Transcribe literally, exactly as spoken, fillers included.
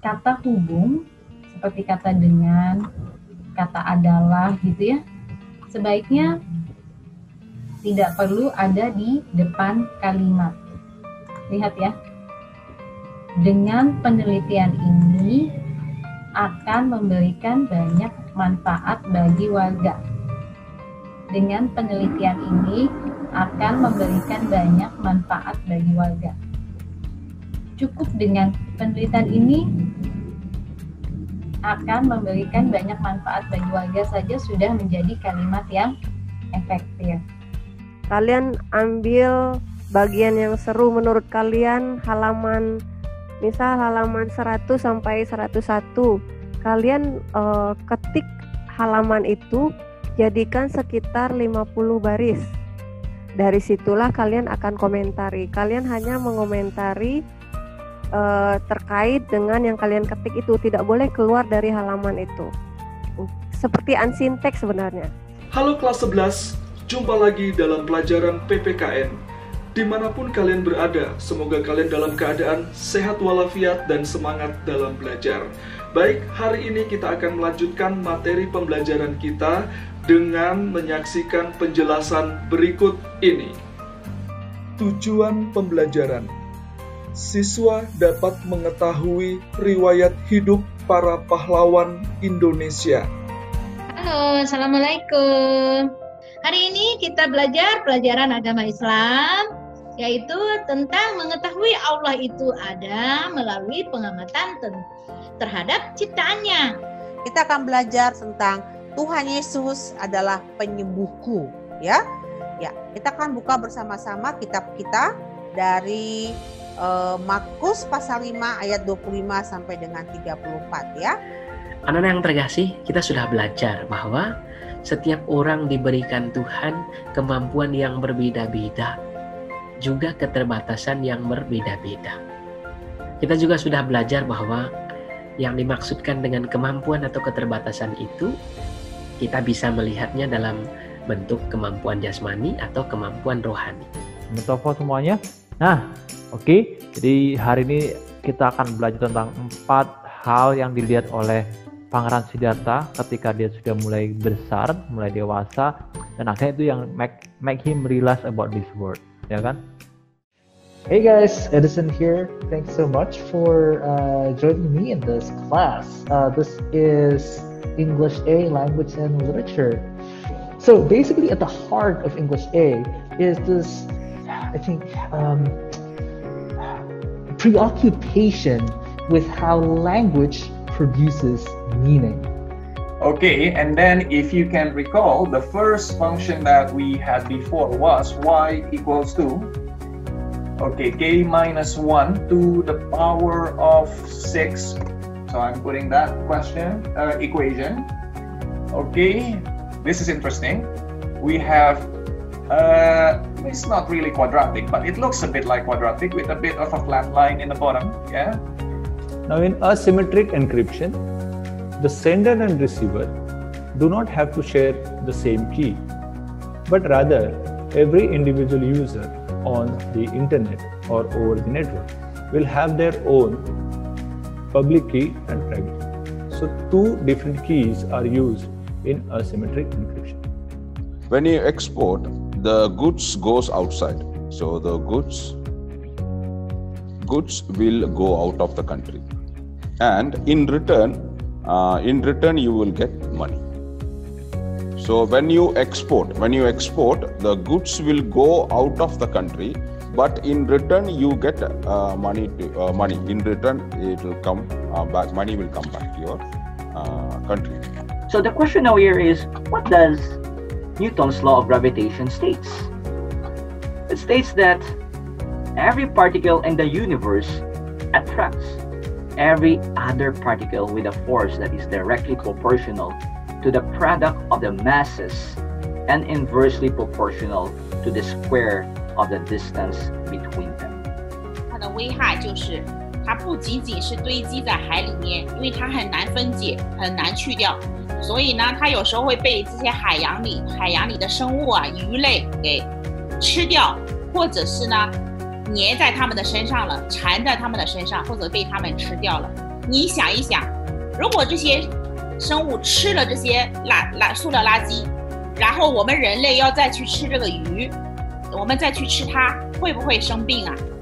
kata hubung seperti kata dengan, kata adalah gitu ya, sebaiknya tidak perlu ada di depan kalimat. Lihat ya, dengan penelitian ini akan memberikan banyak manfaat bagi warga. Dengan penelitian ini akan memberikan banyak manfaat bagi warga. Cukup dengan penelitian ini akan memberikan banyak manfaat bagi warga saja sudah menjadi kalimat yang efektif. Kalian ambil bagian yang seru menurut kalian, halaman misal halaman seratus sampai seratus satu. Kalian uh, ketik halaman itu, jadikan sekitar lima puluh baris. Dari situlah kalian akan komentari. Kalian hanya mengomentari Uh, terkait dengan yang kalian ketik itu, tidak boleh keluar dari halaman itu. Seperti unseen text sebenarnya. Halo kelas sebelas, jumpa lagi dalam pelajaran P P K N. Dimanapun kalian berada, semoga kalian dalam keadaan sehat walafiat dan semangat dalam belajar. Baik, hari ini kita akan melanjutkan materi pembelajaran kita dengan menyaksikan penjelasan berikut ini. Tujuan pembelajaran: siswa dapat mengetahui riwayat hidup para pahlawan Indonesia. Halo, Assalamualaikum. Hari ini kita belajar pelajaran agama Islam, yaitu tentang mengetahui Allah itu ada melalui pengamatan terhadap ciptaannya. Kita akan belajar tentang Tuhan Yesus adalah penyembuhku, ya. Ya, kita akan buka bersama-sama kitab kita dari Uh, Markus pasal lima ayat dua puluh lima sampai dengan tiga puluh empat ya. Anak-anak yang terkasih, kita sudah belajar bahwa setiap orang diberikan Tuhan kemampuan yang berbeda-beda, juga keterbatasan yang berbeda-beda. Kita juga sudah belajar bahwa yang dimaksudkan dengan kemampuan atau keterbatasan itu, kita bisa melihatnya dalam bentuk kemampuan jasmani atau kemampuan rohani. Mentopo semuanya? Nah, oke, okay. Jadi hari ini kita akan belajar tentang empat hal yang dilihat oleh Pangeran Siddhartha ketika dia sudah mulai besar, mulai dewasa, dan akhirnya itu yang make, make him realize about this world, ya kan? Hey guys, Edison here. Thanks so much for uh, joining me in this class. Uh, this is English A, Language and Literature. So basically at the heart of English A is this, I think, um, preoccupation with how language produces meaning. Okay, and then if you can recall, the first function that we had before was y equals to, okay, k minus one to the power of six. So I'm putting that question, uh, equation. Okay, this is interesting. We have Uh, it's not really quadratic, but it looks a bit like quadratic with a bit of a flat line in the bottom, yeah? Now in asymmetric encryption, the sender and receiver do not have to share the same key, but rather every individual user on the internet or over the network will have their own public key and private key. So two different keys are used in asymmetric encryption. When you export, the goods goes outside, so the goods goods will go out of the country, and in return uh, in return you will get money. So when you export when you export the goods will go out of the country, but in return you get uh, money to, uh, money in return it will come uh, back money will come back to your uh, country. So the question now here is, what does Newton's law of gravitation states? It states that every particle in the universe attracts every other particle with a force that is directly proportional to the product of the masses and inversely proportional to the square of the distance between them. 它的危害就是它不仅仅是堆积在海里面，因为它很难分解，很难去掉。所以呢，它有时候会被这些海洋里海洋里的生物啊、鱼类给吃掉，或者是呢粘在它们的身上了，缠在它们的身上，或者被它们吃掉了。 你想一想，如果这些生物吃了这些垃垃塑料垃圾，然后我们人类要再去吃这个鱼，我们再去吃它，会不会生病啊？